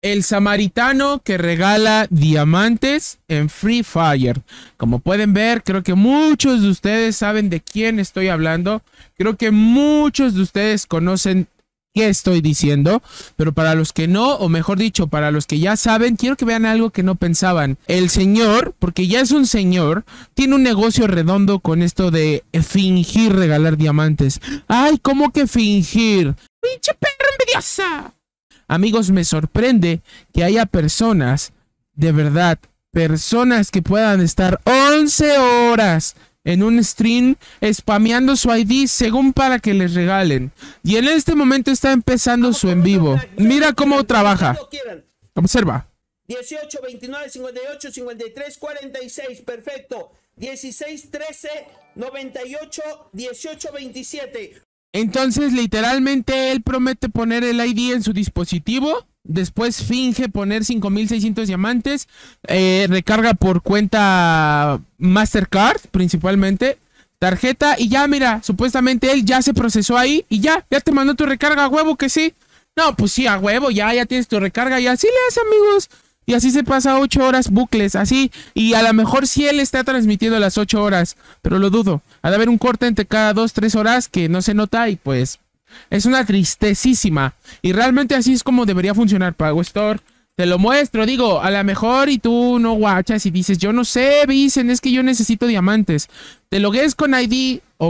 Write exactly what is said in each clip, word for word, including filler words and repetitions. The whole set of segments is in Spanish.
El samaritano que regala diamantes en Free Fire. Como pueden ver, creo que muchos de ustedes saben de quién estoy hablando. Creo que muchos de ustedes conocen qué estoy diciendo. Pero para los que no, o mejor dicho, para los que ya saben, quiero que vean algo que no pensaban. El señor, porque ya es un señor, tiene un negocio redondo con esto de fingir regalar diamantes. ¡Ay, cómo que fingir! ¡Pinche perro envidiosa! Amigos, me sorprende que haya personas, de verdad, personas que puedan estar once horas en un stream spameando su I D según para que les regalen. Y en este momento está empezando su en vivo. Mira cómo trabaja. Observa. dieciocho, veintinueve, cincuenta y ocho, cincuenta y tres, cuarenta y seis. Perfecto. dieciséis, trece, noventa y ocho, dieciocho, veintisiete. Entonces, literalmente, él promete poner el I D en su dispositivo. Después finge poner cinco mil seiscientos diamantes. Eh, recarga por cuenta Mastercard, principalmente. Tarjeta. Y ya, mira, supuestamente él ya se procesó ahí. Y ya, ya te mandó tu recarga, a huevo que sí. No, pues sí, a huevo, ya, ya tienes tu recarga. Y así le hace, amigos. Y así se pasa ocho horas bucles, así. Y a lo mejor sí él está transmitiendo las ocho horas, pero lo dudo. Ha de haber un corte entre cada dos, tres horas que no se nota y pues es una tristecísima. Y realmente así es como debería funcionar Pago Store. Te lo muestro, digo, a lo mejor y tú no guachas y dices, yo no sé, dicen, es que yo necesito diamantes. Te logues con I D o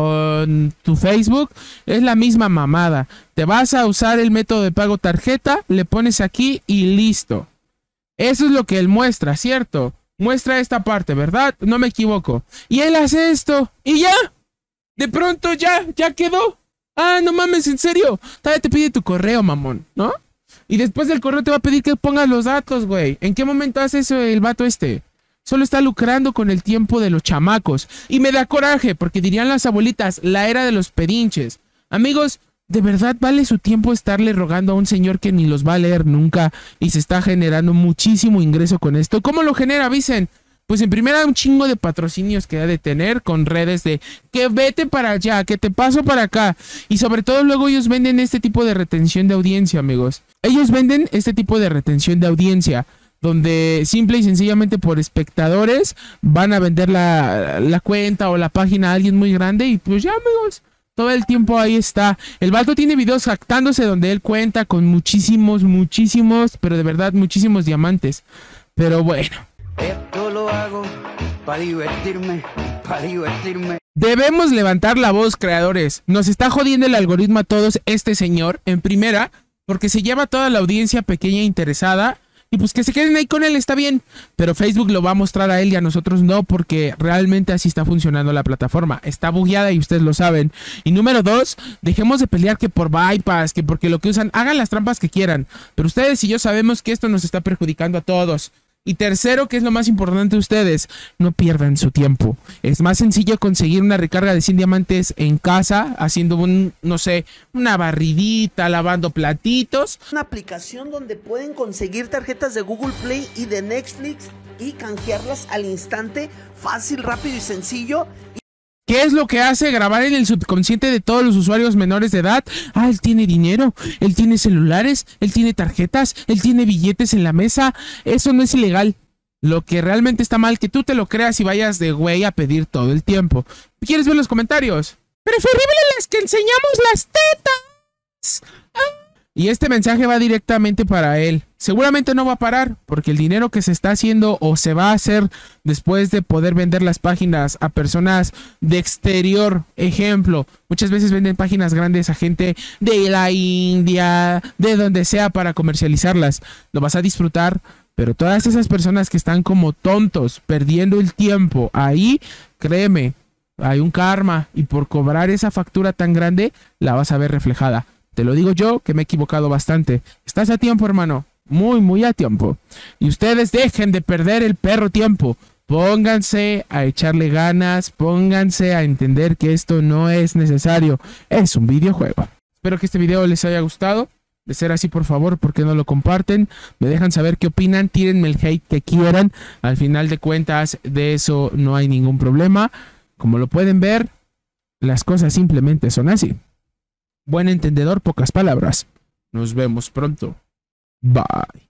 con tu Facebook, es la misma mamada. Te vas a usar el método de pago tarjeta, le pones aquí y listo. Eso es lo que él muestra, ¿cierto? Muestra esta parte, ¿verdad? No me equivoco. Y él hace esto. Y ya. De pronto ya, ya quedó. Ah, no mames, en serio. Todavía te pide tu correo, mamón, ¿no? Y después del correo te va a pedir que pongas los datos, güey. ¿En qué momento hace eso el vato este? Solo está lucrando con el tiempo de los chamacos. Y me da coraje, porque dirían las abuelitas, la era de los pedinches. Amigos, ¿de verdad vale su tiempo estarle rogando a un señor que ni los va a leer nunca y se está generando muchísimo ingreso con esto? ¿Cómo lo genera, Vicen? Pues en primera un chingo de patrocinios que ha de tener con redes de que vete para allá, que te paso para acá. Y sobre todo luego ellos venden este tipo de retención de audiencia, amigos. Ellos venden este tipo de retención de audiencia, donde simple y sencillamente por espectadores van a vender la, la cuenta o la página a alguien muy grande y pues ya, amigos. Todo el tiempo ahí está. El vato tiene videos jactándose donde él cuenta con muchísimos, muchísimos, pero de verdad muchísimos diamantes. Pero bueno. Esto lo hago para divertirme, para divertirme. Debemos levantar la voz, creadores. Nos está jodiendo el algoritmo a todos este señor, en primera, porque se lleva toda la audiencia pequeña e interesada. Y pues que se queden ahí con él, está bien. Pero Facebook lo va a mostrar a él y a nosotros no, porque realmente así está funcionando la plataforma. Está bugueada y ustedes lo saben. Y número dos, dejemos de pelear que por bypass, que porque lo que usan, hagan las trampas que quieran. Pero ustedes y yo sabemos que esto nos está perjudicando a todos. Y tercero, que es lo más importante de ustedes, no pierdan su tiempo. Es más sencillo conseguir una recarga de cien diamantes en casa, haciendo un, no sé, una barridita, lavando platitos. Una aplicación donde pueden conseguir tarjetas de Google Play y de Netflix y canjearlas al instante, fácil, rápido y sencillo. ¿Qué es lo que hace grabar en el subconsciente de todos los usuarios menores de edad? Ah, él tiene dinero, él tiene celulares, él tiene tarjetas, él tiene billetes en la mesa. Eso no es ilegal. Lo que realmente está mal, que tú te lo creas y vayas de güey a pedir todo el tiempo. ¿Quieres ver los comentarios? Preferible las que enseñamos las tetas. Ah. Y este mensaje va directamente para él. Seguramente no va a parar, porque el dinero que se está haciendo o se va a hacer después de poder vender las páginas a personas de exterior, ejemplo, muchas veces venden páginas grandes a gente de la India, de donde sea para comercializarlas. Lo vas a disfrutar, pero todas esas personas que están como tontos, perdiendo el tiempo ahí, créeme, hay un karma y por cobrar esa factura tan grande, la vas a ver reflejada. Te lo digo yo, que me he equivocado bastante. Estás a tiempo, hermano. Muy, muy a tiempo. Y ustedes dejen de perder el perro tiempo. Pónganse a echarle ganas. Pónganse a entender que esto no es necesario. Es un videojuego. Espero que este video les haya gustado. De ser así, por favor, ¿por qué no lo comparten? Me dejan saber qué opinan. Tírenme el hate que quieran. Al final de cuentas, de eso no hay ningún problema. Como lo pueden ver, las cosas simplemente son así. Buen entendedor, pocas palabras. Nos vemos pronto. Bye.